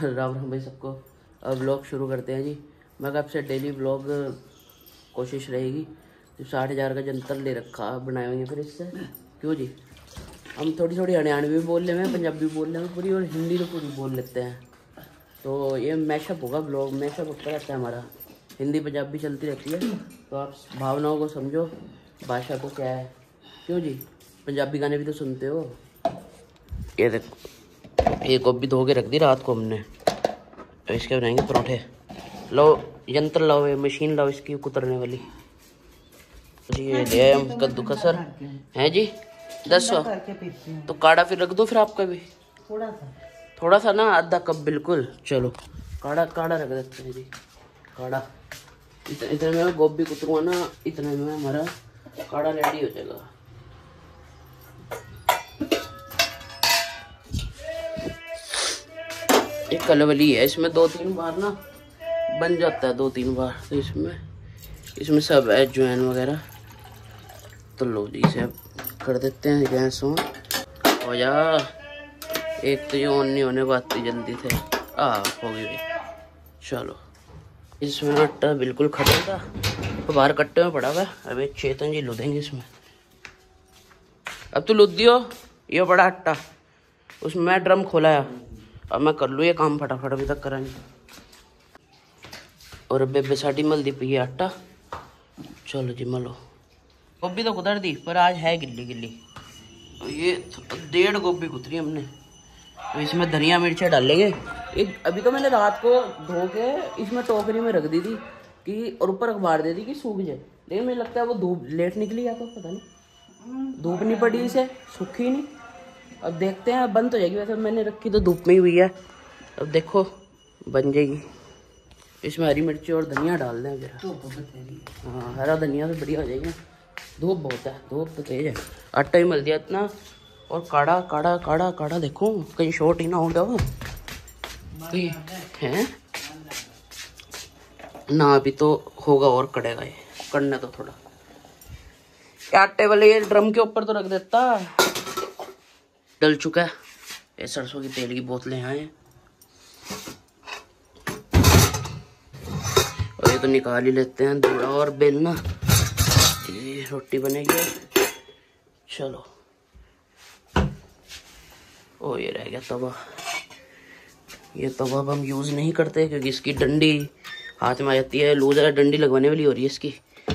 राम राम भाई सबको। अब व्लॉग शुरू करते हैं जी। मैं कब से डेली व्लॉग कोशिश रहेगी। तो 60,000 का जंतर ले रखा बनाए हुए फिर इससे क्यों जी। हम थोड़ी थोड़ी हरियाणवी भी बोल रहे हैं, पंजाबी बोल रहे हैं पूरी, और हिंदी तो पूरी बोल लेते हैं। तो ये मैशअप होगा, व्लॉग मैशअप होता रहता है हमारा, हिंदी पंजाबी चलती रहती है। तो आप भावनाओं को समझो, भाषा को क्या है क्यों जी। पंजाबी गाने भी तो सुनते हो। ये देखो, ये गोभी धो के रख दी रात को हमने, तो इसके बनाएंगे परोठे। लो यंत्र लाओ, ये मशीन लाओ इसकी कुतरने वाली जी। ये ले आए हम कद्दू कसर है जी 10 तो काढ़ा फिर रख दो फिर आपका भी थोड़ा सा ना, आधा कप बिल्कुल। चलो काढ़ा काढ़ा रख देते हैं जी। काढ़ा इतने में मैं गोभी कुतरूँगा ना, इतने में हमारा काढ़ा रेडी हो जाएगा। एक कलवली है, इसमें 2-3 बार ना बन जाता है, 2-3 बार। तो इसमें सब है अजवाइन वगैरह। तो लो जी इसे अब कर देते हैं गैस ऑन हो जा। एक तो ये ऑन नहीं होने को आती जल्दी से हो गई। चलो इसमें आटा बिल्कुल खत्म था, तो बाहर कट्टे में पड़ा हुआ। अबे चेतन जी लुदेंगे इसमें। अब तो लुद दियो ये बड़ा आटा, उसमें मैं ड्रम खोला है। अब मैं कर लूँ ये काम फटाफट, अभी तक करा नहीं। और बेबे साड़ी मल दी पी आटा। चलो जी मलो। गोभी तो कुतर दी पर आज है गिल्ली गिल्ली। ये 1.5 गोभी कुतरी हमने। तो इसमें धनिया मिर्चा डालेंगे। एक अभी तो मैंने रात को धो के इसमें टोकरी में रख दी थी कि, और ऊपर अखबार दे दी कि सूख जाए। लेकिन मुझे लगता है वो धूप लेट निकली या तो पता नहीं, धूप नहीं पड़ी इसे, सूखी नहीं। अब देखते हैं, बंद हो जाएगी। वैसे मैंने रखी तो धूप में ही हुई है। अब देखो बन जाएगी। इसमें हरी मिर्ची और धनिया डाल दें जरा। हाँ हरा धनिया तो बढ़िया हो जाएगी। धूप बहुत है, धूप तो तेज है। आटा ही मल दिया इतना, और काढ़ा काढ़ा काढ़ा काढ़ा। देखो कहीं शॉर्ट ही ना हो गया वो है ना। अभी तो होगा और कड़ेगा ये, करना तो थोड़ा। आटे वाले ये ड्रम के ऊपर तो रख देता। डल चुका है। ये सरसों की तेल की बोतलें हैं, और ये तो निकाल ही लेते हैं थोड़ा और बेलना। ये रोटी बनेगी। चलो ओ ये रह गया तवा। ये तवा अब हम यूज़ नहीं करते क्योंकि इसकी डंडी हाथ में आ जाती है। लूज है, डंडी लगवाने वाली हो रही है इसकी।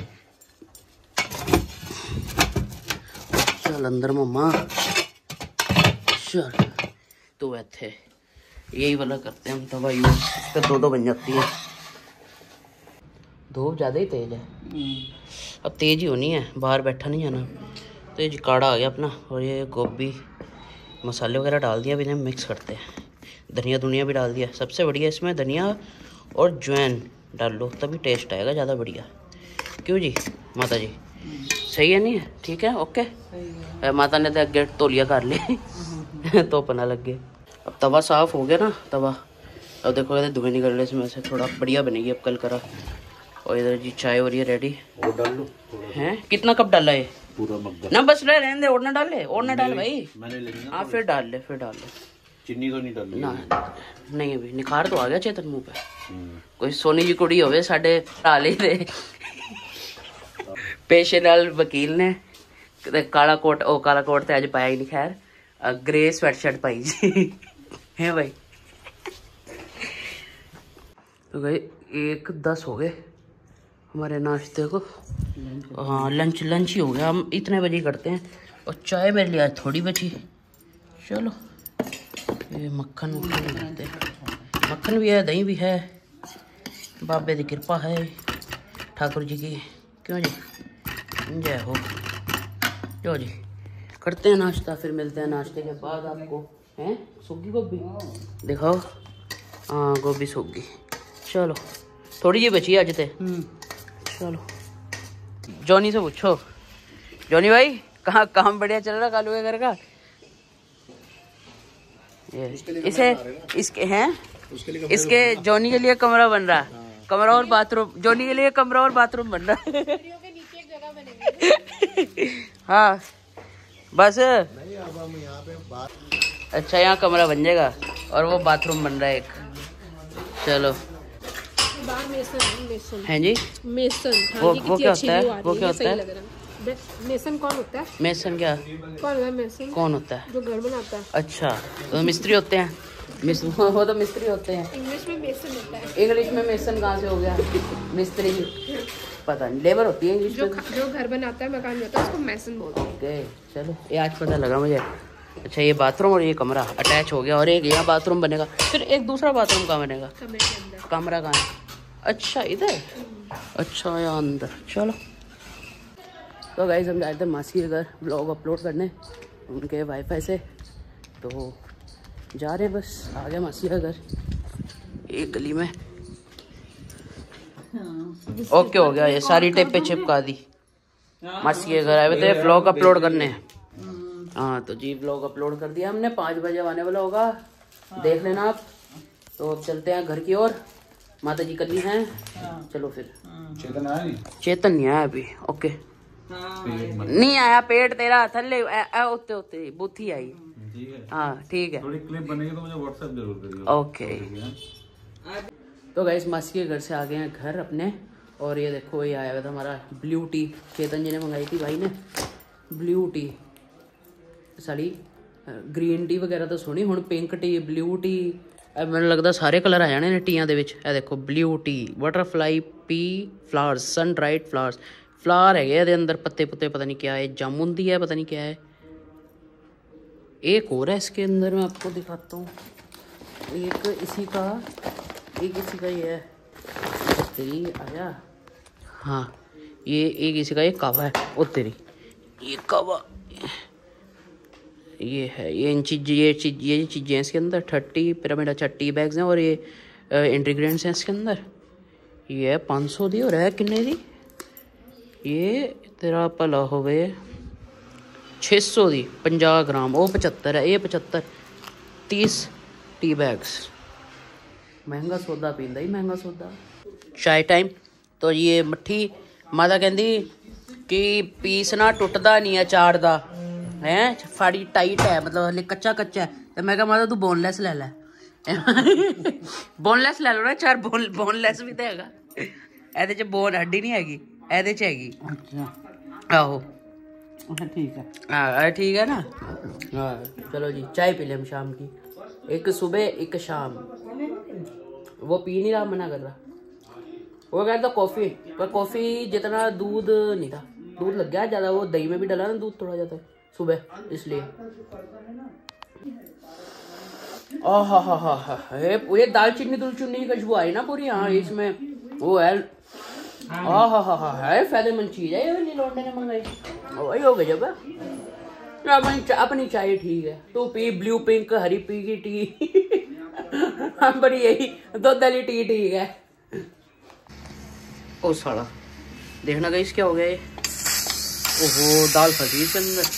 चल अंदर मम्मा चल। तो वैसे यही वाला करते हैं हम तवा यूज़, इसका 2 बन जाती है। धूप ज़्यादा ही तेज है, अब तेज ही होनी है, बाहर बैठा नहीं जाना। तो ये काढ़ा आ गया अपना, और ये गोभी मसाले वगैरह डाल दिया। अभी इन्हें मिक्स करते हैं। धनिया धुनिया भी डाल दिया। सबसे बढ़िया इसमें धनिया और ज्वाइन डाल लो, तभी टेस्ट आएगा ज़्यादा बढ़िया। क्यों जी माता जी, सही है नहीं है? ठीक है ओके। माता ने तो गेट तोलिया कर ली तो पना लग गए। अब तवा साफ हो गया ना तवा। अब देखो कहते धुएं निकल रहे इसमें से, थोड़ा बढ़िया बनेगी अब कल करा। और इधर जी चाय हो रही है रेडी। और डाल लो हैं कितना कप डाला है? पूरा मग्गा ना बस रहने दे, और ना डाले, और ना डाल भाई। मैंने लेना। हाँ फिर डाल ले, फिर डाल ले। चीनी तो नहीं डाली ना नहीं, अभी निखार तो आ गया चेतन मुंह पे। कोई सोनी जी कुड़ी होवे साढ़े डाले दे पेशे नाल वकील ने काला कोट तो आज पाया ही नहीं। खैर ग्रे स्वेटशर्ट पाई जी है भाई। तो भाई 1:10 हो गए हमारे नाश्ते को। हाँ लंच ही हो गया। हम इतने बजे करते हैं। और चाय मेरे लिए आज थोड़ी बची। चलो ये मक्खन करते हैं। मक्खन भी है, दही भी है, बाबे की कृपा है, ठाकुर जी की। क्यों जी जय हो। जो जी करते हैं नाश्ता, फिर मिलते हैं नाश्ते के बाद आपको। हैं सूखी गोभी दिखाओ। हाँ गोभी सूखी। चलो थोड़ी जी बची आज ते। चलो जॉनी से पूछो। जॉनी भाई कहाँ काम बढ़िया चल रहा कालू के घर का? इसे इसके हैं इसके जॉनी के लिए कमरा बन रहा है। कमरा और बाथरूम, जॉनी के लिए कमरा और बाथरूम बन रहा है हाँ बस अच्छा यहाँ कमरा बन जाएगा और वो बाथरूम बन रहा है एक। चलो मेसन हैं जी। मेसन वो कितनी क्या अच्छी होता है? व्यू आ रही वो क्या ये सही होता है? लग रहा है। मेसन कौन होता है? मेसन क्या कौन होता है मेसन? कौन होता है? जो घर बनाता है। अच्छा, तो मिस्त्री होते हैं। वो तो मिस्त्री होते हैं। इंग्लिश में मेसन होता है। इंग्लिश में मेसन कहाँ से हो गया? मिस्त्री पता नहीं, लेबर होती है इंग्लिश में। जो घर बनाता है, मकान बनाता है, उसको मेसन बोलते हैं। ओके चलो, ये आज पता लगा मुझे। अच्छा, ये बाथरूम और ये कमरा अटैच हो गया, और एक यहाँ बाथरूम बनेगा, फिर एक दूसरा बाथरूम कहाँ बनेगा? कमरे के अंदर। कमरा कहाँ है? अच्छा इधर। अच्छा यहाँ अंदर। चलो तो गाइस, हम जा रहे थे मासी के घर ब्लॉग अपलोड करने उनके वाईफाई से, तो जा रहे हैं बस। आ गया मासी का घर एक गली में। ओके हो गया, ये सारी टेपें चिपका दी। मासी के घर आए हुए थे ब्लॉग अपलोड करने। हाँ तो जी, ब्लॉग अपलोड कर दिया हमने। 5 बजे आने वाला होगा, देख लेना आप। तो अब चलते हैं घर की ओर। माता जी कली हैं। चलो फिर। चेतन आया नहीं? चेतन नहीं आया अभी। ओके नहीं आया, पेट तेरा थल्ले उते उते बुथी आई। हाँ ठीक है, थोड़ी क्लिप बनेगी तो मुझे व्हाट्सएप जरूर करिए। ओके। तो गाइस, मासी के घर से आ गए हैं घर अपने, और ये देखो ये आया हुआ था हमारा ब्लू टी। चेतन जी ने मंगाई थी भाई ने ब्लू टी। साड़ी ग्रीन टी वगैरह तो सुनी, हुण पिंक टी, ब्लू टी, मैंने लगता सारे कलर आ जाने ने टीयां दे विच। ए देखो blue tea, butterfly pea flowers, sun dried flowers, flower है ये अंदर, पत्ते पुत्ते पता नहीं क्या है, जामुन दी है पता नहीं क्या है। एक और है इसके अंदर, मैं आपको दिखाता हूँ। एक इसी का ये है। तेरी आया। हाँ ये एक इसी का एक कावा है। ओ तेरी, ये कावा ये है। ये चीज़ें हैं इसके अंदर। 30 पिरामिड, अच्छा टी बैग्स हैं, और ये इंग्रेडिएंट्स हैं इसके अंदर। ये है 500 दी, और है किन्ने दी? ये तेरा भला होवे 600 दी, 50 ग्राम। वो 75 है, ये 75, 30 टी बैग्स। महंगा सौदा पींदा ही महंगा सौदा। चाय टाइम। तो ये मट्ठी माता कहती कि पीस ना टुटदा नहीं है चार दा है, फाड़ी टाइट है, मतलब हले कच्चा कच्चा है। तो मैं कहा माता तू बोनलेस ले लै। बोनलेस ले लो ना, चार बोनलेस भी तो हैगा। ਇਹਦੇ ਚ ਬੋਨ ਹੱਡੀ ਨਹੀਂ ਹੈਗੀ, ਇਹਦੇ ਚ ਹੈਗੀ। अच्छा आहो ठीक है। हाँ ठीक है ना। हाँ चलो जी, चाय पी ले हम शाम की, एक सुबह एक शाम। वो पी नहीं रहा, मना कर रहा। वो कह रहा था कॉफ़ी, पर कॉफ़ी जितना दूध नहीं था, दूध लग गया ज़्यादा। वो दही में भी डाला ना दूध थोड़ा ज़्यादा सुबह, इसलिए। ये दालचीनी दुलचीनी की खुशबू आई ना पूरी। हाँ इसमें वो है। है फायदेमंद चीज है ये, लौंडे ने मंगाई। वही हो गई जब अपनी चाय ठीक है। तू पी ब्लू पिंक हरी पी की टी। हम बड़ी यही दूध वाली टी ठीक है। ओ साला देखना गाइस क्या हो गया ये। ओहो दाल फंसी इसके अंदर।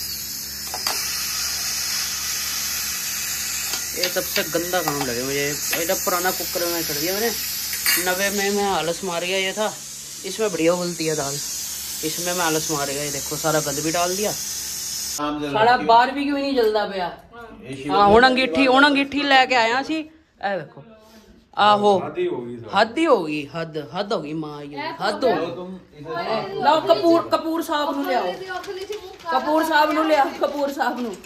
ये सबसे गंदा काम लगे मुझे। इतना पुराना कुकर में कर दिया मैंने, 90 में मैं आलस मार गया। ये था, इसमें बढ़िया उबलती है दाल, इसमें मैं आलस मार गया। ये देखो सारा गंद भी डाल दिया। साड़ा बार भी क्यों नहीं जलदा पिया। हाँ हुण अंगीठी लेके आया सी। ए देखो आहो हद ही होगी, हद होगी मां, ये हद हो। लाओ कपूर साहब नु ले आओ, कपूर साहब नु ले आओ, कपूर साहब नु।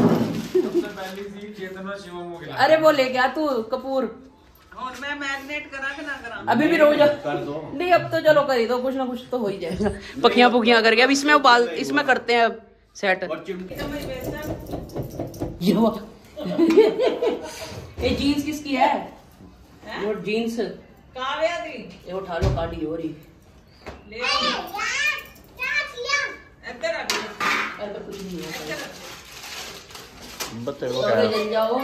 अरे वो ले गया तू कपूर। और मैं मैग्नेट करा के ना करा अभी भी रोज कर दो। नहीं अब तो चलो कर ही दो, कुछ ना कुछ तो हो ही जाएगा। पखियां पुखियां करके अब इसमें उबाल, इसमें करते हैं अब सेट। ये जीन्स किसकी है? वो जीन्स काव्या दी। ये उठा लो, काटी हो रही ले इधर आ गया। अरे कुछ नहीं है, बत्तर वो जल जाओ।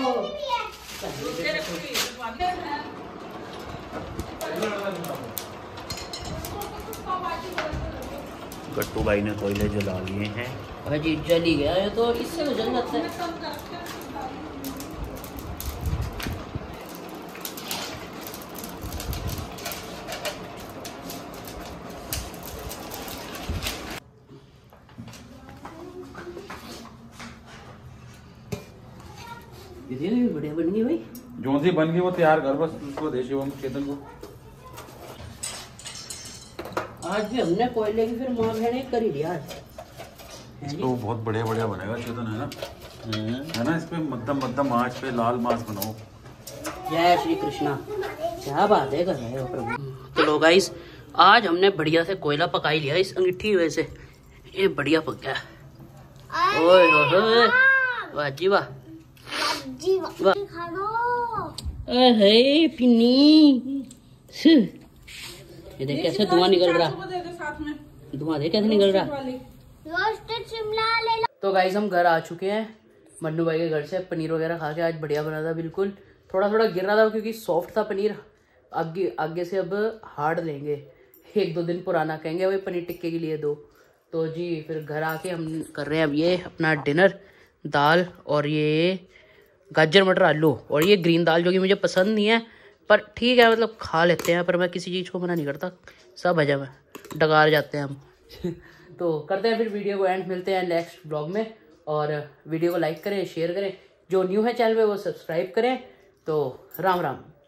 गट्टू भाई ने कोयले जला लिए हैं। अजी जल ही गया ये तो, इससे तो जल जाता है। ये भी बढ़िया बन गई भाई, जो सी बन गई वो तैयार कर, बस उसको दे शिवम चेतन को। आज भी हमने कोयले की फिर माँ बहने कर ही लिया। इसको बहुत बढ़िया बढ़िया बनेगा चेतन, है ना? है ना? इस पे मध्यम मध्यम आंच पे लाल मांस बनाओ। जय श्री कृष्णा, क्या बात है कर रहे हो प्रभु। चलो गाइस, आज हमने बढ़िया से कोयला पका ही लिया इस अंगीठी की वजह से। ये बढ़िया पक गया। ओए होए, वाह जी वाह, पिन्नी। ये देख कैसे धुआं निकल रहा, धुआं देख कैसे निकल रहा। तो गाइस हम घर आ चुके हैं मन्नू भाई के घर से। पनीर वगैरह खा के आज बढ़िया बना था, बिल्कुल थोड़ा थोड़ा गिर रहा था क्योंकि सॉफ्ट था पनीर। आगे से अब हार्ड लेंगे, 1-2 दिन पुराना कहेंगे भाई पनीर टिक्के के लिए दो। तो जी फिर घर आके हम कर रहे हैं अब ये अपना डिनर। दाल और ये गाजर मटर आलू और ये ग्रीन दाल जो कि मुझे पसंद नहीं है, पर ठीक है मतलब खा लेते हैं। पर मैं किसी चीज़ को मना नहीं करता, सब हजम है, डकार जाते हैं हम। तो करते हैं फिर वीडियो को एंड, मिलते हैं नेक्स्ट ब्लॉग में। और वीडियो को लाइक करें, शेयर करें, जो न्यू है चैनल पे वो सब्सक्राइब करें। तो राम राम।